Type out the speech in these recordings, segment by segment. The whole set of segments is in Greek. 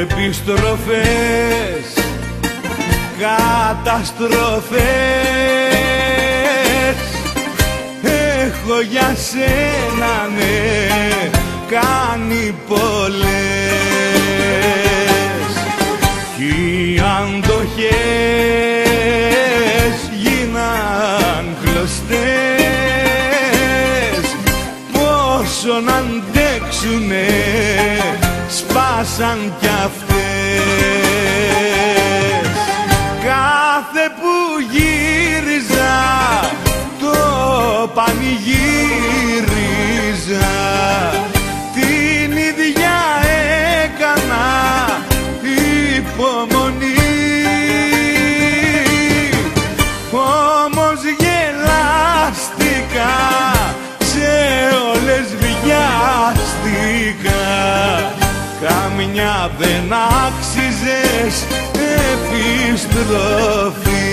Επιστροφές, καταστροφές, έχω για σένα ναι κάνει πολλές. Κι οι αντοχές γίναν κλωστές, πόσο να αντέξουνε σπάσαν κι αυτές. Κάθε που γύριζα το πανηγύριζα, την ίδια έκανα υπομονή. Όμως γελάστηκα, σε όλες βιάστηκα, καμιά δεν άξιζες επιστροφή.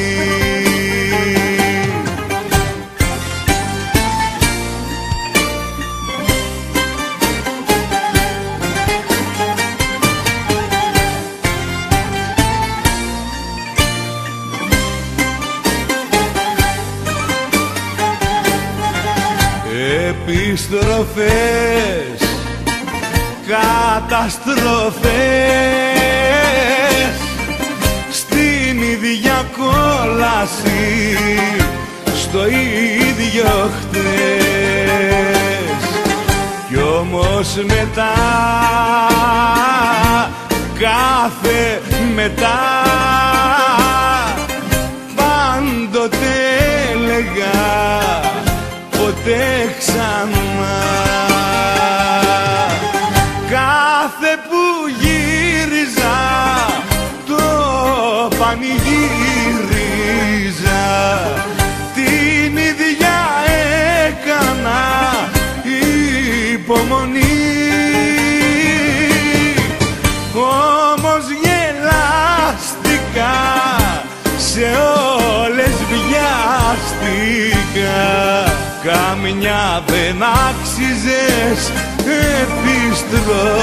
Επιστροφές, καταστροφές, στην ίδια κόλαση, στο ίδιο χτες. Κι όμως μετά, κάθε μετά, πάντοτε έλεγα ποτέ ξανά. Κάθε που γύριζα το πανηγύριζα, την ίδια έκανα υπομονή. Όμως γελάστηκα, σε όλες βιάστηκα, καμιά δεν άξιζες επιστροφή.